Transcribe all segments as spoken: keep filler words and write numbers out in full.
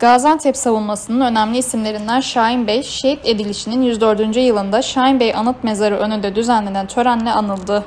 Gaziantep savunmasının önemli isimlerinden Şahin Bey, şehit edilişinin yüz dördüncü yılında Şahin Bey Anıt Mezarı önünde düzenlenen törenle anıldı.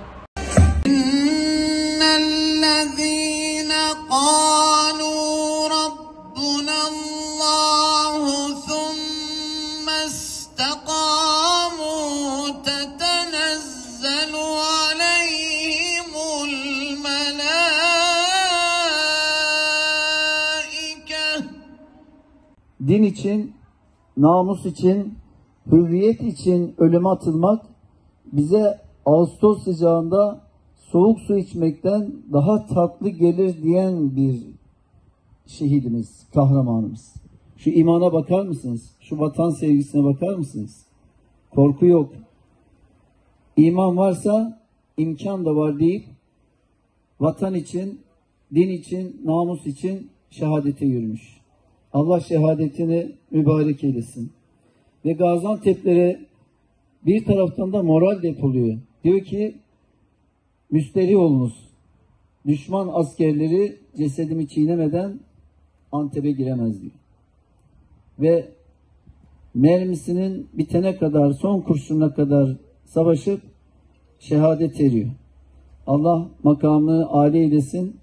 Din için, namus için, hürriyet için ölüme atılmak bize Ağustos sıcağında soğuk su içmekten daha tatlı gelir diyen bir şehidimiz, kahramanımız. Şu imana bakar mısınız? Şu vatan sevgisine bakar mısınız? Korku yok. İman varsa imkan da var deyip vatan için, din için, namus için şehadete yürümüş. Allah şehadetini mübarek eylesin. Ve Gaziantep'lere bir taraftan da moral depoluyor. Diyor ki, müsterih olunuz. Düşman askerleri cesedimi çiğnemeden Antep'e giremez diyor. Ve mermisinin bitene kadar, son kurşununa kadar savaşıp şehadet eriyor. Allah makamını âli eylesin.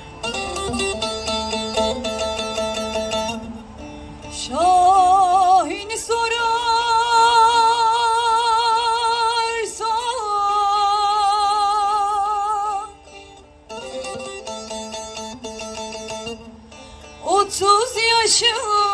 Şahin'i sorarsan otuz yaşında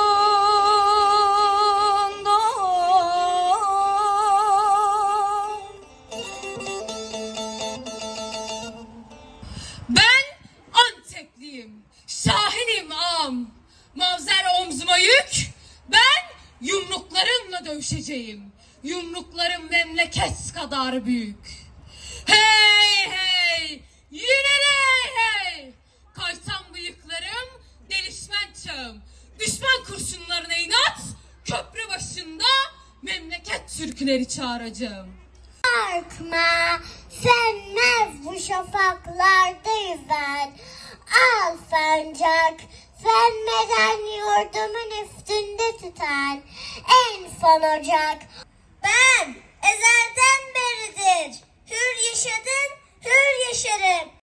ben Antepliyim, Şahin'im ağam. Mavzer omzuma yük, ben yumruklarımla dövüşeceğim. Yumruklarım memleket kadar büyük. Hey hey, yine hey hey. Kaysam bıyıklarım, delişmen çağım. Düşman kurşunlarına inat, köprü başında memleket türküleri çağıracağım. Korkma, sönmez bu şafaklarda yüzen. Al sancak, sönmeden yurdumun üstünde tüten en son ocak. Ben ezelden beridir hür yaşadım, hür yaşarım.